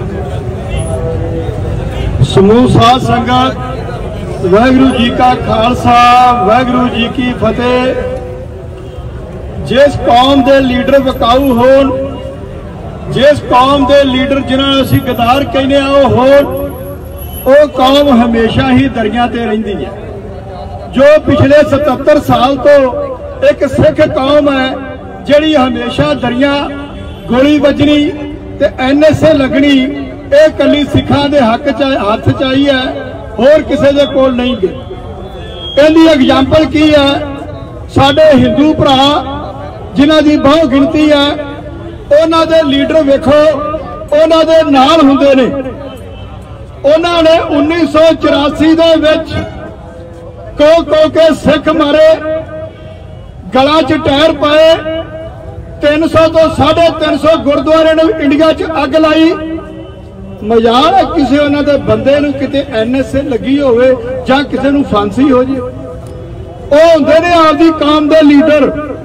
समूह साध संगत, वाहिगुरू जी का खालसा, वाहिगुरू जी की फतेह। जिस कौम के लीडर विकाऊ होन, जिस कौम के लीडर जिन्होंने असीं गदार कहने होन, वो कौम हमेशा ही दरिया ते रहिंदी है। जो पिछले 77 साल तो एक सिख कौम है जिहड़ी हमेशा दरिया गोली वजनी ते NSA लगनी, ये कली सिखां दे हक हथ चाही है, होर किसी दे कोल नहीं गई। इहदी एग्जाम्पल की है? साडे हिंदू भरा जिन्हां दी बहु गिनती है, उन्हां दे लीडर वेखो उन्हां दे नाल हुंदे ने। उन्हां ने 1984 दे विच को के सिख मारे, गलां च टायर पाए, 300 तो 350 गुरुद्वारे ने इंडिया च अग लाई। मजाल है किसी उन्होंने बंदे नूं किते NSA लगी होवे जां किसी नूं फांसी हो जाए? वो हुंदे ने आपदी कौम दे लीडर।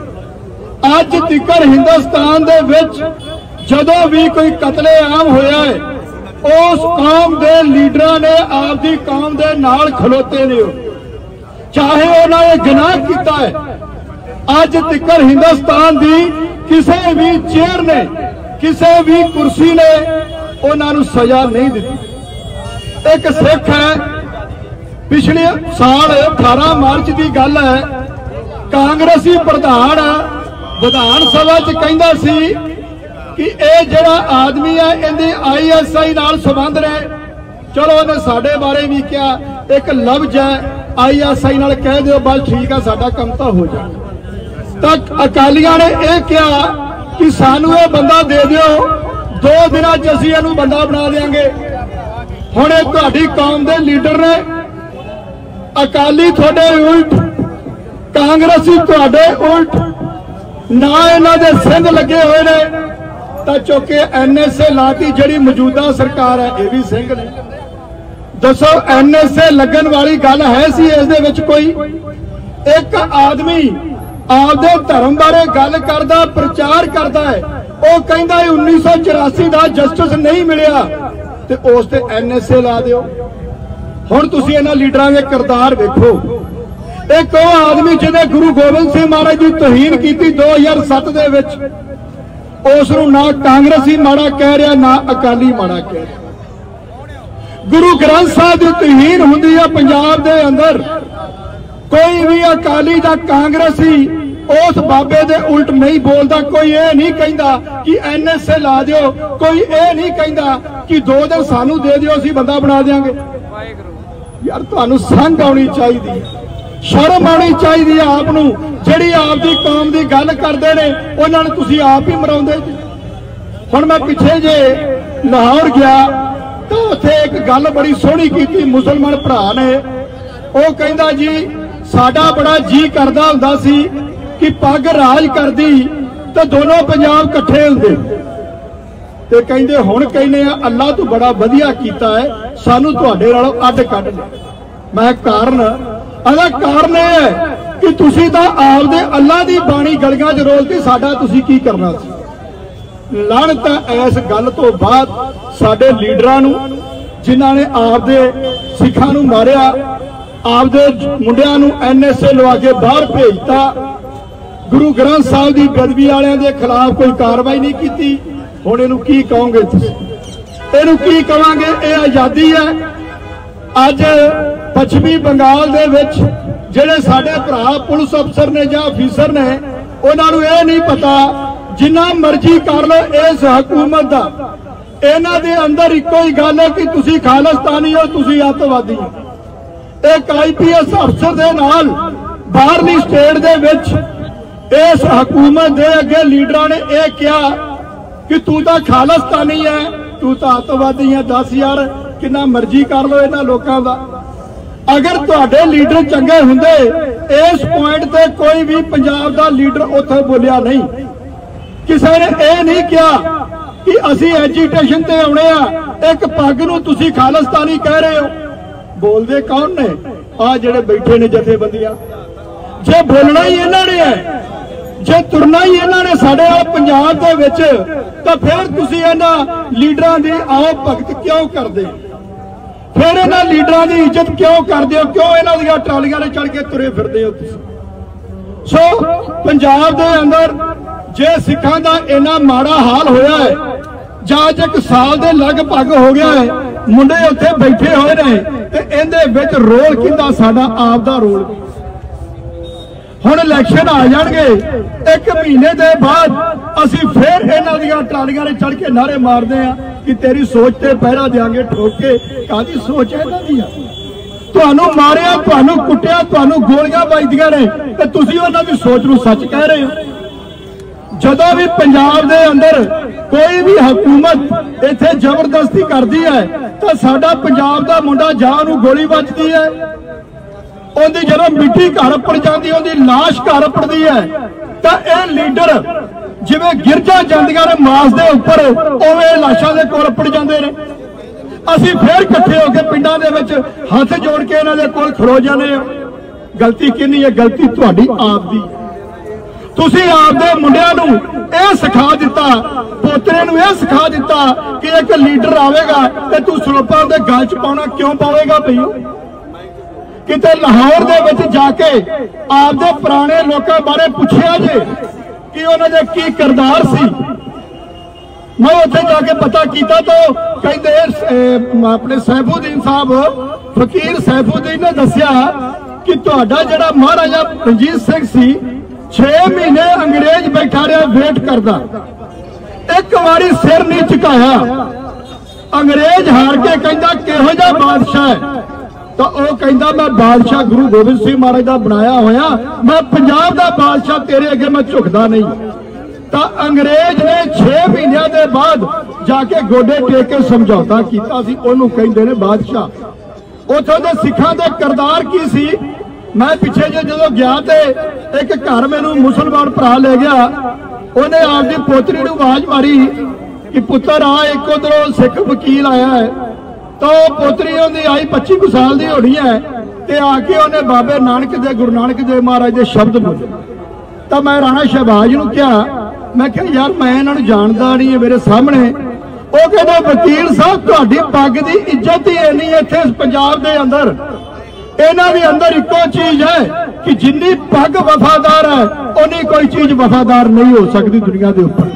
अज तिकर हिंदुस्तान दे विच जदों भी कोई कतलेआम होया है, उस कौम दे लीडरां ने आपदी कौम दे नाल खलोते ने, चाहे उन्होंने गुनाह किया है। अज तिकर हिंदुस्तान दी किसी भी चेयर ने, किसी भी कुर्सी ने उन्होंने सजा नहीं दी। एक सिख है, पिछले साल 18 मार्च की गल है, कांग्रेसी प्रधान विधान सभा च कहंदा सी कि यह जिहड़ा आदमी है इहदे ISI नाल संबंध ने। चलो उन्हें साडे बारे भी कहा, एक लफ्ज है ISI नाल कह दो बस ठीक है, साडा काम तो हो जाए। तक अकालियां ने यह कहा कि सानू ये बंदा दे दिओ, 2 दिनों च असीं इहनूं बंदा बना देंगे। हुण इह तुहाडी कौम दे लीडर ने, अकाली तुहाडे उल्ट, कांग्रेसी तुहाडे उल्ट, ना इन्हां दे सिंध लगे हुए ने, तां चुक के NSA लाती। जिहड़ी मौजूदा सरकार है यह भी सिंह ने। दसो NSA लगन वाली गल है सी इस दे विच कोई? एक आदमी आपदे धर्म बारे गल करदा, प्रचार करदा है, वो कहंदा 1984 का जस्टिस नहीं मिलिया ते उस ते NSA ला दिओ। हुण तुसीं इन्हां लीडरां दे किरदार वेखो। एक वो आदमी जिहने गुरु गोबिंद सिंह महाराज की तौहीन की 2007 दे विच, उसनूं ना कांग्रेसी माड़ा कह रहा, ना अकाली माड़ा कह रहा। गुरु ग्रंथ साहिब की तौहीन हुंदी है पंजाब दे अंदर, कोई भी अकाली या कांग्रेसी उस बाबे दे उल्ट नहीं बोलता। कोई ये नहीं कहता कि NSA ला दिओ, कोई ये नहीं कहता कि 2 दिन सानू दे दिओ असीं बंदा बना देंगे। यार तुहानू संग आउणी चाहिए, शर्म आउणी चाहिए आपनू। जिहड़ी आपदी कौम दी गल करदे ने उन्हां नूं तुसीं आप ही मराउंदे जी। हुण मैं पिछे जे लाहौर गया तो उत्थे एक गल बड़ी सोहनी कीती मुसलमान भरा ने। वो कहंदा जी साडा बड़ा जी करदा हुंदा सी कि पग राज करदी तो दोनों पंजाब इकट्ठे हुंदे, ते कहंदे हुण कहने अल्लाह तू बड़ा वधिया कीता है, सानू तुहाडे नालों अड्ड कढ ले। मैं कारण यह है कि तुसीं तां आपदे अल्लाह दी बाणी गलियां च रोलती, साडा तुसीं की करना सी। लानत है इस गल तो बाद साडे लीडरां नूं जिन्हां ने आपदे सिखां नूं मारिया, आपदे मुंडियां नूं NSA लवा के बाहर भेजता, गुरु ग्रंथ साहिब की बेदबी वालियां दे खिलाफ कोई कार्रवाई नहीं की। हुण इहनूं की कहोगे तुसीं? इहनूं की कहांगे? ये आज़ादी है। अज पश्चिमी बंगाल दे विच जिहड़े साडे भरा पुलिस अफसर ने जां अफीसर ने, उन्हां नूं इह नहीं पता जिन्ना मर्जी कर लो इस हुकूमत दा, इन्हां दे अंदर इक्को ही गल है कि तुसीं खालिस्तानी हो, तुसीं अतवादी हो। एक IPS अफसर दे नाल बाहरली स्टेट दे विच इस हुकूमत दे अगे लीडरां ने यह कहा कि तू तो खालिस्तानी है, तू तो अतवादी है। 10 यार कितना मर्जी कर लो इन्हां लोकां दा। अगर तुहाडे लीडर चंगे हुंदे इस पॉइंट ते कोई भी पंजाब दा लीडर उत्थे बोलिया नहीं। किसी ने यह नहीं कहा कि असीं एजीटेशन ते आउणे आ, एक पग नूं तुसीं खालिस्तानी कह रहे हो। बोलदे कौन ने? आ जिहड़े बैठे ने जथेबंदियां। जे बोलना ही इन्हां ने है जे तुरना ही इन्होंने साडे पंजाब दे विच तां फिर तुसीं इन्हां लीडरां दी आओ भगत क्यों करदे? फिर इन्हां लीडरां दी इज्जत क्यों करदे हो? क्यों इन्हां दीआं ट्रालियां ते चढ़ के तुरे फिरदे हो तुसीं? सो पंजाब दे अंदर जे सिखां दा इन्ना माड़ा हाल होया है, जां एक साल दे लगभग हो गया है, मुंडे उत्थे बैठे हुए ने ते इहदे विच रोल किंदा साडा आप दा रोल। हुण इलैक्शन आ जाणगे, एक महीने दे बाद असीं फिर इन्हां दीआं ट्रालियां ते चढ़ के नारे मारदे आ कि तेरी सोच ते पहरा देंगे ठोक के। काहदी सोच है इन्हां दी? तुहानू मारिया, तुहानू कुटिया, तुहानू गोलियां वजदियां ने ते तुसीं उन्हां दी सोच नूं सच कह रहे हो। जदों भी पंजाब दे अंदर कोई भी हुकूमत इत्थे जबरदस्ती करदी है तो साडा पंजाब दा मुंडा जां नूं गोली वजदी है, उहदी जदों मिट्टी घर पड़ जाती, उहदी लाश घर पड़दी है, तो यह लीडर जिवें गिरजा जांदियां ने मास दे उपर उवें लाशां दे कोल पड़ जांदे ने। असीं फिर इकट्ठे होकर पिंडां दे विच हथ जोड़ के इन्हां दे कोल खलो जाने। गलती किहदी है? गलती तुहाडी आप दी। तुसीं आपदे मुंडियां नूं इह सिखा दिता, पोतरे नूं इह सिखा दिता कि एक लीडर आवेगा ते तूं सरोपा दे गल च पाउणा क्यों पावेगा? भई किते लाहौर दे विच जाके आपदे पुराने लोकां बारे पुछिया जे कि उन्हां दे की किरदार सी? मैं उत्थे जाके पता किया तो कहते अपने सैफुद्दीन साहब, फकीर सैफुद्दीन ने दसिया कि तुहाडा जिहड़ा महाराजा रणजीत सिंह सी 6 महीने अंग्रेज बैठा रहा वेट करदा, एक बारी सिर नहीं झुकाया। अंग्रेज हार के कहंदा किहो जिहा बादशाह है? तो वह कहंदा मैं बादशाह गुरु गोबिंद सिंह महाराज का बनाया होया, मैं पंजाब का बादशाह, तेरे अगे मैं झुकदा नहीं। तो अंग्रेज ने 6 महीनों के बाद जाके गोडे टेक के समझौता किया सी, उन्होंने कहते हैं बादशाह। उथों दे सिखां दे किरदार की सी? मैं पिछे जो गया तो एक घर मैनू मुसलमान भरा ले गया, उन्हें आपकी पोतरी नूं आवाज मारी कि पुत्र आ, एक उधरों सिख वकील आया है। तो पोतरी उन्हें आई 25 साल की होनी है, तो आके उन्हें बाबे नानक दे गुरु नानक देव महाराज के शब्द बोले। तो मैं राणा शहबाज नूं कहा, मैं कहा यार मैं इन्होंने जानता नहीं है, मेरे सामने। वो कहते वकील साहब तुहाडी पग की इज्जत ही इन्नी इत्थे पंजाब दे अंदर, इन्हां दे अंदर इको चीज है कि जिन्नी पग वफादार है उन्नी कोई चीज वफादार नहीं हो सकती दुनिया के ऊपर।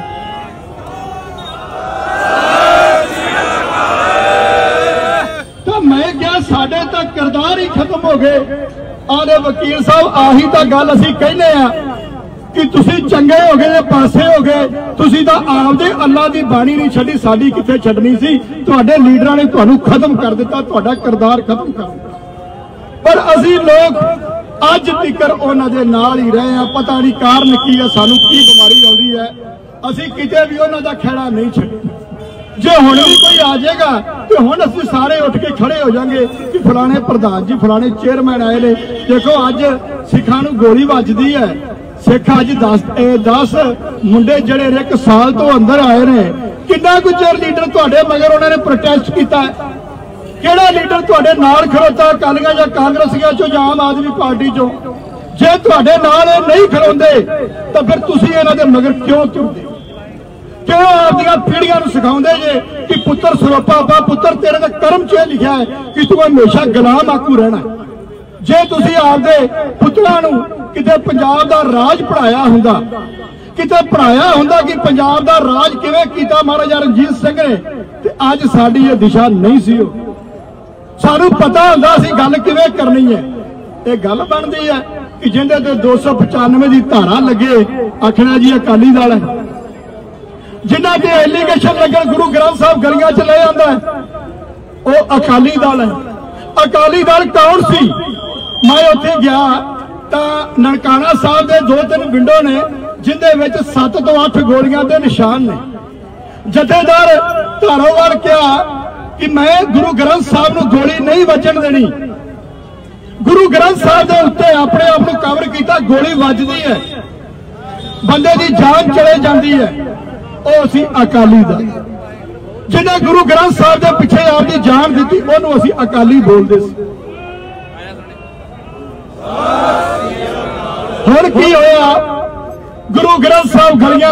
तो मैं क्या साडे तक किरदार ही खत्म हो गए। आदे वकील साहब आही तो गल असीं कहने आ कि तुसीं चंगे हो गए, पासे हो गए, तुसीं तां आपदे अल्लाह दी बाणी नहीं छड्डी, साडी कित्थे छड्डनी सी? तुहाडे लीडरां ने तुहानूं खत्म कर दिता, तुहाडा किरदार खत्म कर दिता। पर असीं लोग अज तिकर उन्हां दे नाल ही रहे हैं। पता नहीं कारण की है, सानूं की बीमारी आउंदी है, असीं किते भी उन्हां दा खैड़ा नहीं छड्डिया। जे हुण भी कोई आ जाएगा तो हुण असीं सारे उठ के खड़े हो जाएंगे कि फलाने प्रधान जी, फलाने चेयरमैन आए ने। देखो अज सिखां नूं गोली वजदी है, सिख अज 10 मुंडे जड़े 1 साल तो अंदर आए ने। कितना कुछ चिर लीडर तुहाडे मगर उन्होंने प्रोटेस्ट किया? किहड़ा लीडर तुहाडे नाल खड़ोता अकालियां जां कांग्रेसियां चों जां आम आदमी पार्टी चों? जे तुहाडे नाल नहीं खड़ोंदे तो फिर तुसीं इन्हां दे मगर क्यों तुरदे? क्यों आपदियां पीढ़ियां नूं सिखाउंदे जे कि पुत्र सरोपा बा, पुत्र तेरे दे कर्म च लिखिया है कि तू हमेशा गुलाम आकू रहना। जे तुसीं आपदे पुत्रां नूं किते पंजाब दा राज पढ़ाया हुंदा, किते पढ़ाया हुंदा कि पंजाब दा राज किवें कीता महाराजा रणजीत सिंह ने, ते अज साडी ये दिशा नहीं सी। सानू पता हुंदा सी गल किवें करनी है। ये गल बनदी है कि जिंदे ते 295 दी धारा लगे, आखना जी अकाली दल है। जिन्हां ते एलीगेशन लगे गुरु ग्रंथ साहब गलियां च ले आंदा है, वो अकाली दल है। अकाली दल कौन सी? मैं उत्थे गया तो ननकाना साहब के 2-3 विंडो ने जिंदे विच 7 तो 8 गोलियां के निशान ने। जथेदार धारोवाल कहा कि मैं गुरु ग्रंथ साहब नूं गोली नहीं वजन देनी। गुरु ग्रंथ साहब के उत्ते अपने आप को कवर किया, गोली वजदी है, बंदे की जान चले जाती है। वो असी अकाली दल, जिन्हें गुरु ग्रंथ साहब के पिछे आपकी जान दी, उन्होंने असी अकाली बोलते। हुण की होया गुरु ग्रंथ साहब गलियां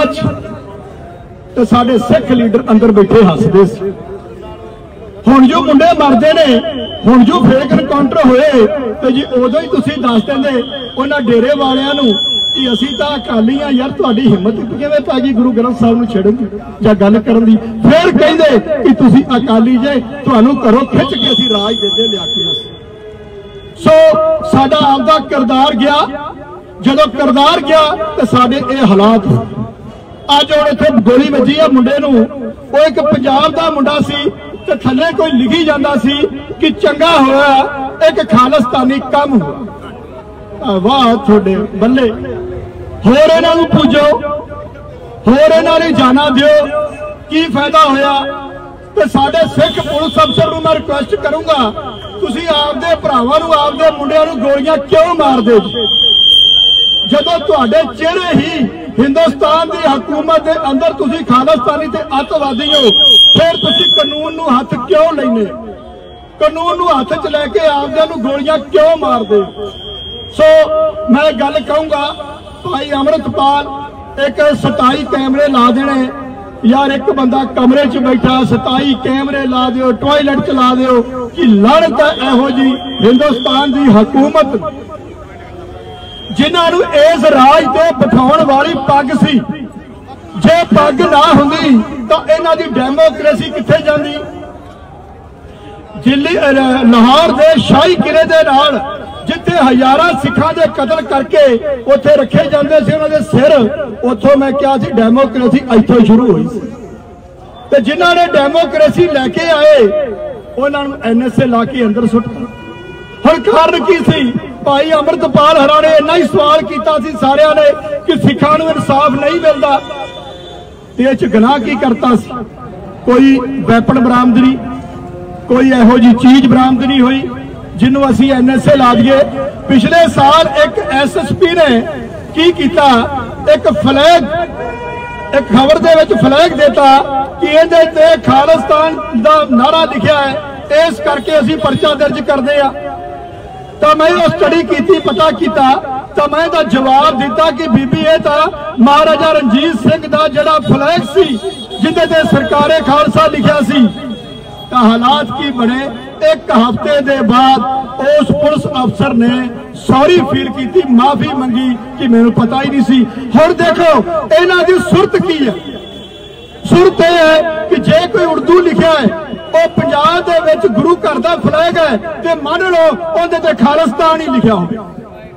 ते साडे सिख लीडर अंदर बैठे हसदे सी। हुण जो मुंडे मरदे ने, हुण जो फेक एनकाउंटर होए ते जी उदों ही तुसीं दस दिंदे उन्हां डेरे वालियां नूं कि असीं तां अकाली आ। यार तुहाडी हिम्मत किवें पै गई गुरु ग्रंथ साहब नूं छेड़न दी जां गल करन दी? फिर कहिंदे कि तुसीं अकाली जे, तुहानूं घरों खिच के असीं राज दिंदे लिया के। सो साडा आपदा किरदार गया, जदों किरदार गया तो साडे ये हालात। अज हुण इत्थे गोली वजी है मुंडे नूं, वो एक पंजाब दा मुंडा सी ते थल्ले कोई लिखी जांदा सी कि चंगा होया एक खालिस्तानी कम हुआ। वाह थोड़े बल्ले, होर इन्हां नूं पूजो, होर इन्हां दी जाना दिओ, की फायदा होया? ते साडे सिख पुलिस अफसर नूं मैं रिक्वेस्ट करूंगा, तुसीं आपदे भरावां नूं आपदे मुंडियां नूं गोलियां क्यों मारदे जी? जदों तुहाडे चेहरे ही हिंदुस्तान की हुकूमत के अंदर तुसीं खालिस्तानी ते अतवादी हो, फिर तुसीं कानून नूं हथ क्यों लैंदे? कानून नूं हथ च लैके आपदे नूं गोलियां क्यों मारदे? सो मैं गल कहूंगा, भाई अमृतपाल एक 27 कैमरे ला देने। यार एक बंदा कमरे च बैठा 27 कैमरे ला दिओ, टॉयलेट चला दिओ, कि लड़त है इहो जी हिंदुस्तान की हुकूमत जिन्हां नूं इस राज ते बिठाउण वाली पग सी। जे पग ना हुंदी तां इन्हां दी डेमोक्रेसी कित्थे जांदी? दिल्ली लाहौर दे शाही किले दे नाल जिथे हजारां सिखां दे कतल करके उत्थे रखे जांदे सी उन्हां दे सिर, उत्थों मैं क्या सी डेमोक्रेसी इत्थों शुरू हुई सी। ते जिन्हां ने डेमोक्रेसी लैके आए उन्हां नूं NSA ला के अंदर सुੱਟਤਾ। हुण कारण की सी? भाई अमृतपाल हरा ने इन्ना ही सवाल किया सारिया ने कि सिखां नूं इंसाफ नहीं मिलता। इस च गुनाह की करता सी? कोई वैपन बरामद नहीं, कोई इहो जी चीज बरामद नहीं हुई जिन्हों असी NSA ला दिए। पिछले साल एक SSP ने की किया, एक फ्लैग, एक खबर दे विच फ्लैग देता कि इहदे ते खालिस्तान दा नारा लिखिया है, इस करके असी पर्चा दर्ज करते हैं। तो मैं स्टडी की, पता किया, तो मैं तो जवाब दिता कि बीबी ये तो महाराजा रणजीत सिंह का जड़ा फ्लैग सी जिंदे ते सरकारे खालसा लिखा सी। तो हालात की बने, एक हफ्ते दे बाद उस पुलिस अफसर ने सॉरी फील की, माफी मंगी कि मैनू पता ही नहीं सी। हुण देखो इन्हां दी सुरत की है। सुरत यह है कि जे कोई उर्दू लिखा है वो पंजाब दे विच गुरु घर दा फ्लैग है ते मान लो उहदे ते खालिस्तान ही लिखा हो।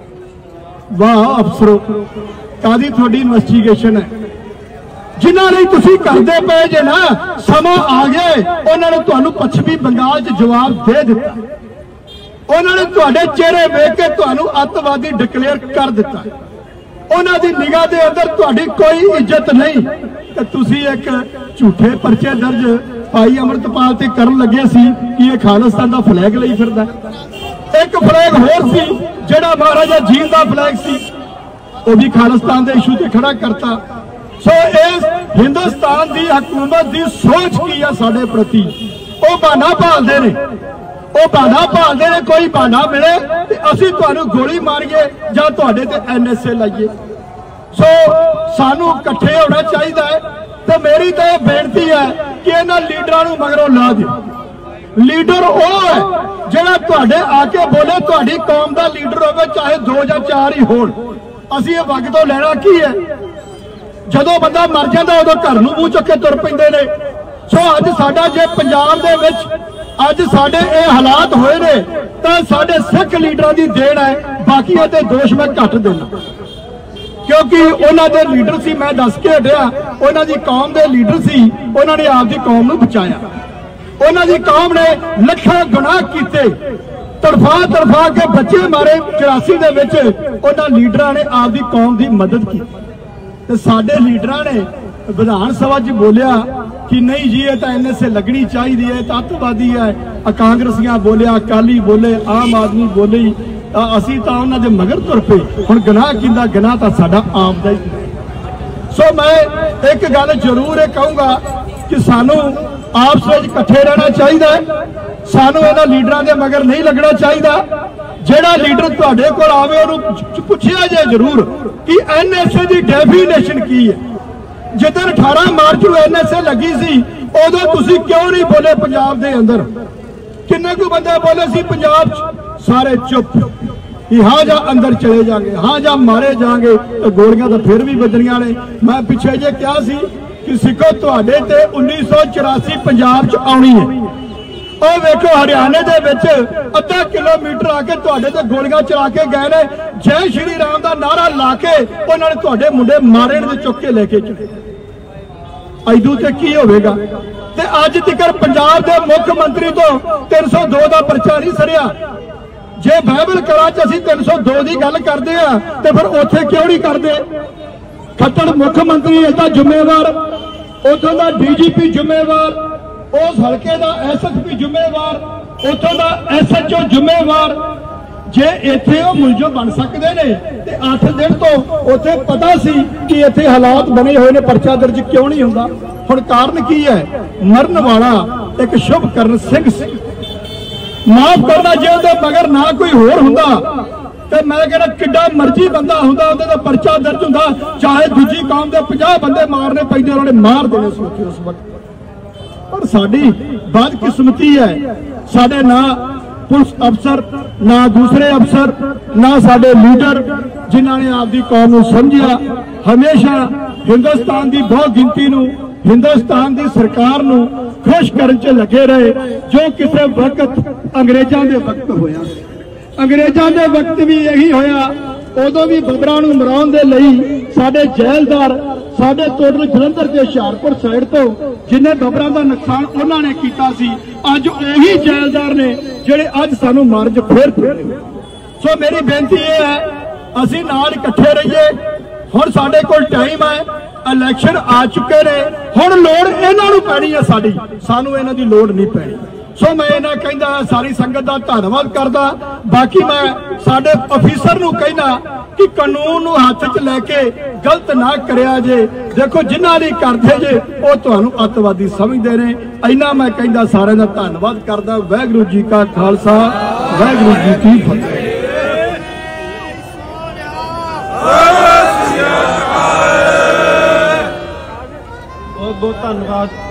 वाह अफसरों, कादी तुहाडी इन्वेस्टिगेशन है? जिन्हां लई तुसीं करदे पे जे ना, समा आ गए उन्हां ने तुहानूं पश्चिमी बंगाल च जवाब दे दिता। उन्हां ने तुहाडे चेहरे वेख के तुहानूं अतवादी डिक्लेयर कर दिता। उन्हां दी निगाह दे अंदर तुहाडी कोई इज्जत नहीं। ते तुसीं एक झूठे परचे दर्ज भाई अमृतपाल ते करन लगे सी कि यह खालिस्तान दा फ्लैग लई फिरदा। एक फ्लैग होर सी जिहड़ा महाराजा जींद दा फ्लैग सी, वो भी खालिस्तान दे इशू ते खड़ा करता। सो इस हिंदुस्तान की हुकूमत की सोच की है साडे प्रति? वो बहाना भालदे ने, वो बहाना भालदे ने, कोई बहाना मिले ते असीं तुहानूं गोली मारीए जां तुहाडे ते NSA लाइए। सो सानू इकट्ठे होना चाहिए है। तो मेरी तो यह बेनती है कि इन्हां लीडरां नूं मगरों ला दिओ। लीडर वो है जिहड़ा तुहाडे आके बोले तुहाडी कौम दा लीडर होवे, चाहे 2 या 4 ही होण। असीं इह वग तो लैणा की है? जदों बंदा मर जांदा उदों घर नूं मूंह चुक के तुर पैंदे ने। सो अज साडा जे पंजाब दे विच अज साडे इह हालात होए ने तां साडे सिख लीडरां दी देन है, बाकियां ते दोष मैं घट देना। क्योंकि उन्हां दे लीडर सी, मैं दस के हटिया, उन्हां दी कौम दे लीडर सी, उन्हां ने आप दी कौम नूं बचाया। उन्हां दी कौम ने लखां गुनाह कीते, तड़फा तड़फा के बच्चे मारे 84 दे विच, उन्हां लीडरां ने आप दी कौम दी मदद की। ते साडे लीडरां ने विधान सभा च बोलिया कि नहीं जी ये तो NSA लगनी चाहिए है, तत्ववादी है। कांग्रेसियां बोलिया, अकाली बोले, आम आदमी बोले, असीं तां उन्हां दे मगर तुर पे। हुण गुनाह किंदा? गुनाह तां साडा आम दा ही। सो मैं एक गल जरूर कहूंगा कि सानू आपस में इकट्ठे रहना चाहिए। सानू इन्हां लीडरां दे मगर नहीं लगना चाहिए। ਜਿਹੜਾ ਲੀਡਰ ਤੁਹਾਡੇ ਕੋਲ ਆਵੇ ਉਹਨੂੰ ਪੁੱਛਿਆ ਜੇ ਜ਼ਰੂਰ ਕਿ NSA ਦੀ ਡੈਫੀਨੇਸ਼ਨ ਕੀ ਹੈ। ਜਿੱਦਣ 18 ਮਾਰਚ ਨੂੰ NSA ਲੱਗੀ ਸੀ ਉਦੋਂ ਤੁਸੀਂ ਕਿਉਂ ਨਹੀਂ ਬੋਲੇ ਪੰਜਾਬ ਦੇ ਅੰਦਰ? ਕਿੰਨੇ ਕੁ ਬੰਦੇ ਬੋਲੇ ਸੀ ਪੰਜਾਬ 'ਚ? ਸਾਰੇ ਚੁੱਪ कि हाँ जा अंदर चले जाएंगे, हाँ जा मारे जाएंगे, तो गोलियां तो फिर भी बजनियां ने। मैं पिछे जे क्या सी कि सिखो तुहाडे ते 1984 पंजाब च आउणी है। ਉਹ ਵੇਖੋ ਹਰਿਆਣੇ ਦੇ ਵਿੱਚ ਅੱਧਾ ਕਿਲੋਮੀਟਰ ਆ ਕੇ ਤੁਹਾਡੇ ਤੇ ਗੋਲੀਆਂ ਚਲਾ ਕੇ ਗਏ ਨੇ। ਜੈ ਸ਼੍ਰੀ ਰਾਮ ਦਾ ਨਾਰਾ ਲਾ ਕੇ ਉਹਨਾਂ ਨੇ ਤੁਹਾਡੇ ਮੁੰਡੇ ਮਾਰੇ ਨੇ, ਚੁੱਕ ਕੇ ਲੈ ਕੇ ਚਲੇ। ਐਦੂ ਤੇ ਕੀ ਹੋਵੇਗਾ? ਤੇ ਅੱਜ ਤੱਕ ਪੰਜਾਬ ਦੇ ਮੁੱਖ ਮੰਤਰੀ ਤੋਂ 302 ਦਾ ਪਰਚਾ ਨਹੀਂ ਸਰਿਆ। ਜੇ ਬਾਈਬਲ ਕਲਾ ਚ ਅਸੀਂ 302 ਦੀ ਗੱਲ ਕਰਦੇ ਆ ਤੇ ਫਿਰ ਉੱਥੇ ਕਿਉਂ ਨਹੀਂ ਕਰਦੇ? ਖੱਟੜ ਮੁੱਖ ਮੰਤਰੀ ਇਹਦਾ ਜ਼ਿੰਮੇਵਾਰ, ਉੱਥੋਂ ਦਾ DGP ਜ਼ਿੰਮੇਵਾਰ, उस हल्के का SSP ਜ਼ਿੰਮੇਵਾਰ, उतों का SHO ਜ਼ਿੰਮੇਵਾਰ। जे इत्थे वो मुलजम बन सकते ने ते 8 दिन तो उत्थे पता सी कि इत्थे हालात बने हुए ने, परचा दर्ज क्यों नहीं हुंदा? हुण कारण की है? मरन वाला एक शुभकरण सिंह सी। माफ करना, जे उहदे मगर ना कोई होर हुंदा ते मैं कहना किड्डा मर्जी बंदा हुंदा उहदे दा परचा दर्ज हुंदा, चाहे दूजी कौम दे 50 बंदे मारने पैंदे उन्होंने मार देने सी उस वक्त। पर साडी बदकिस्मती है, साडे ना पुलिस अफसर, ना दूसरे अफसर, ना साडे लीडर जिन्हां ने आपदी कौम नूं समझिया। हमेशा हिंदुस्तान की बहुत गिनती नूं, हिंदुस्तान की सरकार नूं खुश करन च लगे रहे, जो किसी वक्त अंग्रेजां दे वक्त होया। अंग्रेजां दे वक्त भी यही होया। उदों भी बबरां नूं मराउण दे लई साडे जैलदार, साडे टोटल जलंधर ते हुशियारपुर साइड तो जिन्हें बबरां दा नुकसान उन्होंने कीता सी, अज उही जैलदार ने जिहड़े अज सानू मार च फिर फिर। सो मेरी बेनती यह है, असीं नाल इकट्ठे रहिए। हुण साडे कोल टाइम है, इलैक्शन आ चुके ने, हुण लोड़ इन्हां नूं पैणी है साडी, सानू इन्हां दी लोड़ नहीं पैणी। सो मैं इन्हां कहंदा सारी संगत दा धन्नवाद करदा। बाकी मैं साडे अफीसर नूं कहना कि कानून नूं हत्थ च लैके गलत ना करिया जे। देखो जिन्हां दी करदे जे वो तुहानूं अतवादी समझदे ने। इन्ना मैं कहंदा सारिआं दा धन्नवाद करदा। वाहिगुरू जी का खालसा, वाहिगुरू जी की फतेह। बहुत बहुत धन्यवाद।